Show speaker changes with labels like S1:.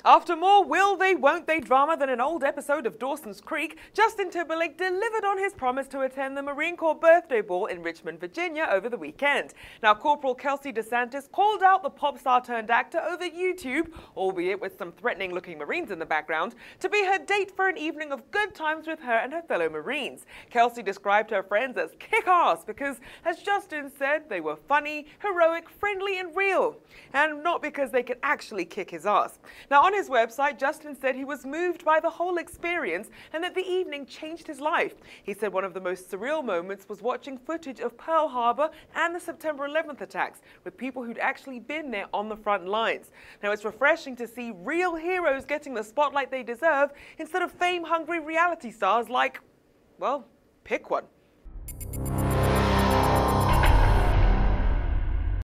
S1: After more will they, won't they drama than an old episode of Dawson's Creek, Justin Timberlake delivered on his promise to attend the Marine Corps birthday ball in Richmond, Virginia over the weekend. Now, Corporal Kelsey DeSantis called out the pop star turned actor over YouTube, albeit with some threatening-looking Marines in the background, to be her date for an evening of good times with her and her fellow Marines. Kelsey described her friends as kick-ass because, as Justin said, they were funny, heroic, friendly and real. And not because they could actually kick his ass. Now, on his website, Justin said he was moved by the whole experience and that the evening changed his life. He said one of the most surreal moments was watching footage of Pearl Harbor and the September 11th attacks with people who'd actually been there on the front lines. Now, it's refreshing to see real heroes getting the spotlight they deserve instead of fame-hungry reality stars like, well, pick one.